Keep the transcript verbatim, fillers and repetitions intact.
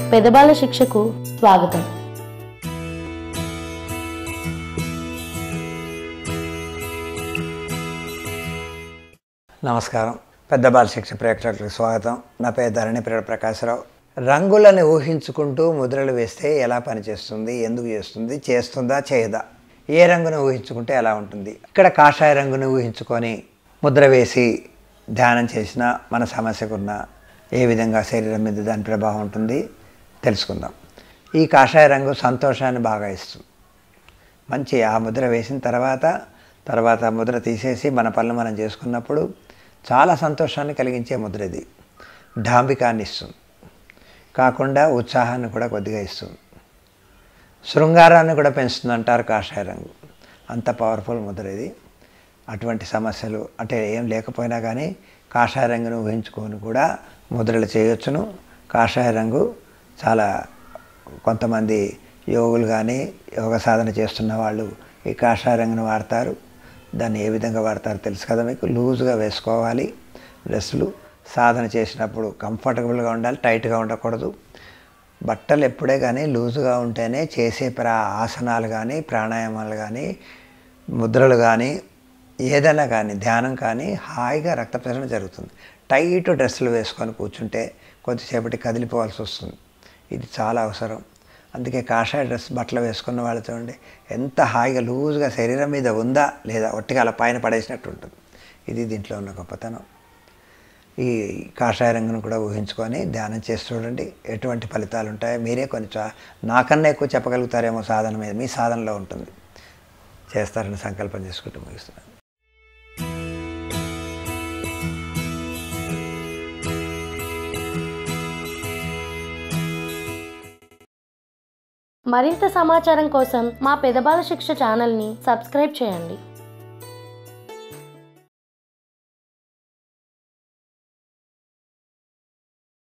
పెద్దబాలశిక్షకు స్వాగతం. నమస్కారం. పెద్ద బాలశిక్ష ప్రేక్షకులకు స్వాగతం. నా పేరు ధరణిప్రగడ ప్రకాశరావు. రంగులను ఊహించుకుంటూ ముద్రలు వేస్తే ఎలా పనిచేస్తుంది, ఎందుకు చేస్తుంది, చేస్తుందా చేయదా, ఏ రంగును ఊహించుకుంటే ఎలా ఉంటుంది. ఇక్కడ కాషాయ రంగును ఊహించుకొని ముద్ర వేసి ధ్యానం చేసినా మన సమస్యకున్న ఏ విధంగా శరీరం మీద దాని ప్రభావం ఉంటుంది తెలుసుకుందాం. ఈ కాషాయ రంగు సంతోషాన్ని బాగా ఇస్తుంది. మంచి ఆ ముద్ర వేసిన తర్వాత తర్వాత ముద్ర తీసేసి మన పనులు మనం చేసుకున్నప్పుడు చాలా సంతోషాన్ని కలిగించే ముద్ర ఇది. డాంబికాన్ని ఇస్తుంది, కాకుండా ఉత్సాహాన్ని కూడా కొద్దిగా ఇస్తుంది. శృంగారాన్ని కూడా పెంచుతుంది అంటారు కాషాయ రంగు. అంత పవర్ఫుల్ ముద్ర ఇది. అటువంటి సమస్యలు అంటే ఏం లేకపోయినా కానీ కాషాయ రంగును ఊహించుకొని కూడా ముద్రలు చేయొచ్చును. కాషాయ రంగు చాలా కొంతమంది యోగులు కానీ యోగ సాధన చేస్తున్న వాళ్ళు ఈ కాషాయ రంగును వాడతారు. దాన్ని ఏ విధంగా వాడతారో తెలుసు కదా మీకు. లూజ్గా వేసుకోవాలి డ్రెస్సులు. సాధన చేసినప్పుడు కంఫర్టబుల్గా ఉండాలి, టైట్గా ఉండకూడదు. బట్టలు ఎప్పుడే కానీ లూజుగా ఉంటేనే చేసే ప్రా ఆసనాలు కానీ ప్రాణాయామాలు కానీ ముద్రలు కానీ ఏదైనా కానీ ధ్యానం కానీ హాయిగా రక్త ప్రసరణ జరుగుతుంది. టైట్ డ్రెస్సులు వేసుకొని కూర్చుంటే కొద్దిసేపటి కదిలిపోవాల్సి వస్తుంది. ఇది చాలా అవసరం. అందుకే కాషాయ డ్రెస్ బట్టలు వేసుకున్న వాళ్ళు చూడండి ఎంత హాయిగా లూజ్గా శరీరం మీద ఉందా లేదా ఒట్టిగా అలా పైన పడేసినట్టు ఉంటుంది. ఇది దీంట్లో ఉన్న గొప్పతనం. ఈ కాషాయ రంగును కూడా ఊహించుకొని ధ్యానం చేసి చూడండి ఎటువంటి ఫలితాలు ఉంటాయో మీరే కొంచెం నాకన్నా ఎక్కువ చెప్పగలుగుతారేమో సాధన మీద. మీ సాధనలో ఉంటుంది. చేస్తారని సంకల్పం చేసుకుంటూ ముగిస్తున్నాను. మరింత సమాచారం కోసం మా పెద్దబాలశిక్ష ఛానల్ని సబ్స్క్రైబ్ చేయండి.